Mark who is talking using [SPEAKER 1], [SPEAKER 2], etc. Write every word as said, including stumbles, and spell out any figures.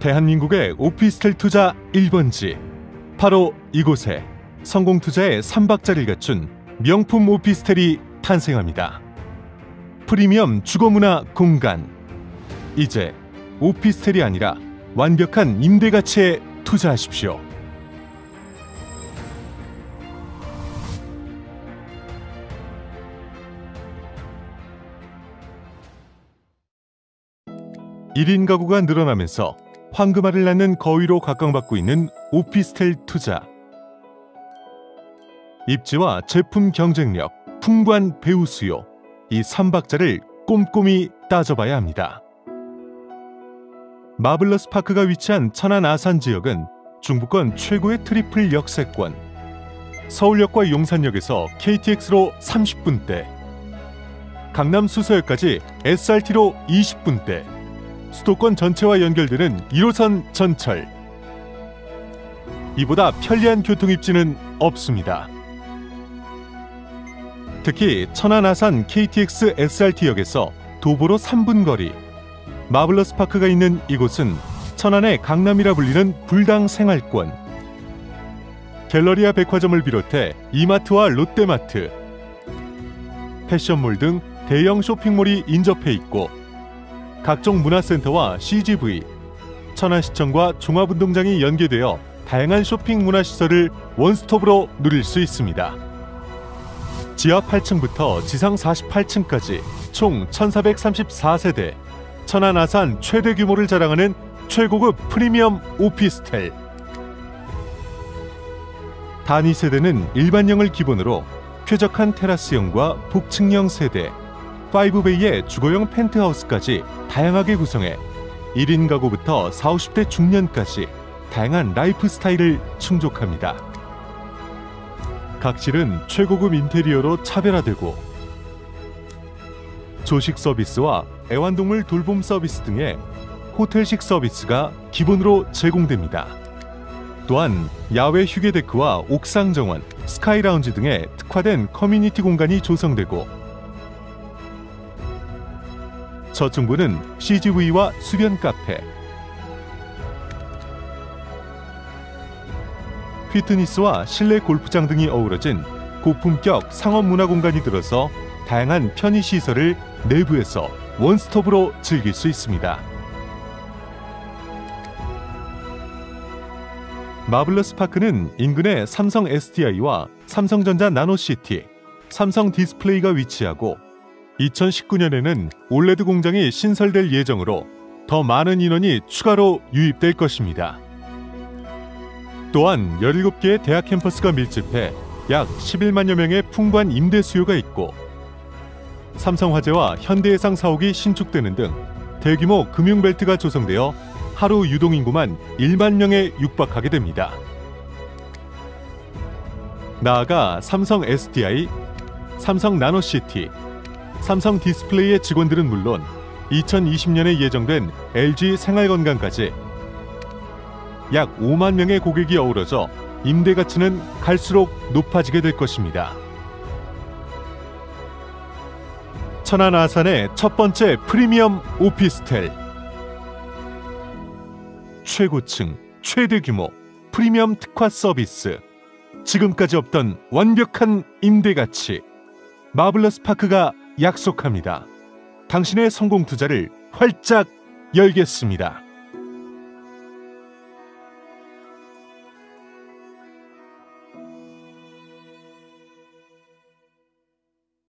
[SPEAKER 1] 대한민국의 오피스텔 투자 일 번지, 바로 이곳에 성공 투자의 삼박자를 갖춘 명품 오피스텔이 탄생합니다. 프리미엄 주거문화 공간. 이제 오피스텔이 아니라 완벽한 임대 가치에 투자하십시오. 일 인 가구가 늘어나면서 황금알을 낳는 거위로 각광받고 있는 오피스텔 투자. 입지와 제품 경쟁력, 풍부한 배우 수요, 이 삼박자를 꼼꼼히 따져봐야 합니다. 마블러스 파크가 위치한 천안 아산 지역은 중부권 최고의 트리플 역세권. 서울역과 용산역에서 케이티엑스로 삼십 분대, 강남 수서역까지 에스알티로 이십 분대, 수도권 전체와 연결되는 일 호선 전철. 이보다 편리한 교통 입지는 없습니다. 특히 천안 아산 케이티엑스 에스알티역에서 도보로 삼 분 거리, 마블러스 파크가 있는 이곳은 천안의 강남이라 불리는 불당 생활권. 갤러리아 백화점을 비롯해 이마트와 롯데마트, 패션몰 등 대형 쇼핑몰이 인접해 있고, 각종 문화센터와 씨지브이, 천안시청과 종합운동장이 연계되어 다양한 쇼핑 문화시설을 원스톱으로 누릴 수 있습니다. 지하 팔 층부터 지상 사십팔 층까지 총 천사백삼십사 세대, 천안 아산 최대 규모를 자랑하는 최고급 프리미엄 오피스텔. 단위 세대는 일반형을 기본으로 쾌적한 테라스형과 복층형 세대, 오 베이의 주거용 펜트하우스까지 다양하게 구성해 일 인 가구부터 사오십 대 중년까지 다양한 라이프 스타일을 충족합니다. 각실은 최고급 인테리어로 차별화되고, 조식 서비스와 애완동물 돌봄 서비스 등의 호텔식 서비스가 기본으로 제공됩니다. 또한 야외 휴게 데크와 옥상 정원, 스카이 라운지 등의 특화된 커뮤니티 공간이 조성되고, 저층부는 씨지브이와 수변 카페, 피트니스와 실내 골프장 등이 어우러진 고품격 상업 문화 공간이 들어서 다양한 편의시설을 내부에서 원스톱으로 즐길 수 있습니다. 마블러스 파크는 인근에 삼성 에스디아이와 삼성전자 나노시티, 삼성 디스플레이가 위치하고, 이천십구 년에는 올레드 공장이 신설될 예정으로 더 많은 인원이 추가로 유입될 것입니다. 또한 열일곱 개의 대학 캠퍼스가 밀집해 약 십일만여 명의 풍부한 임대 수요가 있고, 삼성화재와 현대해상 사옥이 신축되는 등 대규모 금융벨트가 조성되어 하루 유동인구만 일만 명에 육박하게 됩니다. 나아가 삼성 에스디아이, 삼성 나노시티, 삼성 디스플레이의 직원들은 물론 이천이십 년에 예정된 엘지 생활건강까지 약 오만 명의 고객이 어우러져 임대 가치는 갈수록 높아지게 될 것입니다. 천안 아산의 첫 번째 프리미엄 오피스텔. 최고층, 최대 규모, 프리미엄 특화 서비스. 지금까지 없던 완벽한 임대 가치. 마블러스 파크가 약속합니다. 당신의 성공 투자를 활짝 열겠습니다.